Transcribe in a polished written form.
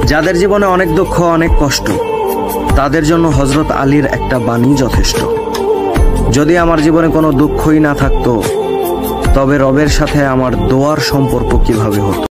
যাদের জীবনে অনেক দুঃখ, অনেক কষ্ট, তাদের জন্য হযরত আলীর একটা বাণী যথেষ্ট। যদি আমার জীবনে কোনো দুঃখই না থাকতো, তবে রবের সাথে আমার দোয়ার সম্পর্ক কিভাবে হতো।